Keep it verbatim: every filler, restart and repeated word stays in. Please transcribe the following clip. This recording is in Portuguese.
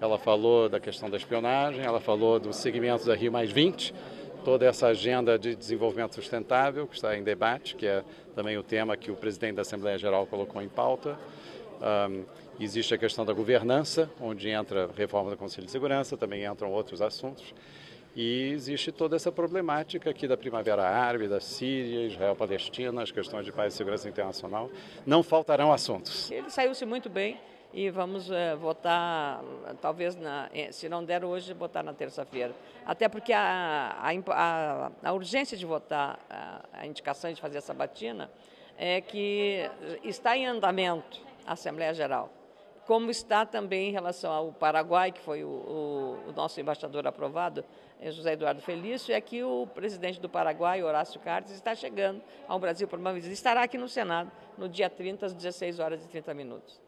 ela falou da questão da espionagem, ela falou dos segmentos da Rio mais vinte, toda essa agenda de desenvolvimento sustentável que está em debate, que é também o tema que o presidente da Assembleia Geral colocou em pauta. Um, existe a questão da governança, onde entra a reforma do Conselho de Segurança, também entram outros assuntos. E existe toda essa problemática aqui da Primavera Árabe, da Síria, Israel-Palestina, as questões de paz e segurança internacional. Não faltarão assuntos. Ele saiu-se muito bem e vamos uh, votar, talvez, na, se não der hoje, votar na terça-feira. Até porque a, a, a, a urgência de votar, a, a indicação de fazer essa batina, é que está em andamento a Assembleia Geral. Como está também em relação ao Paraguai, que foi o, o, o nosso embaixador aprovado, José Eduardo Felício, é que o presidente do Paraguai, Horácio Cartes, está chegando ao Brasil por uma visita. Estará aqui no Senado no dia trinta, às dezesseis horas e trinta minutos.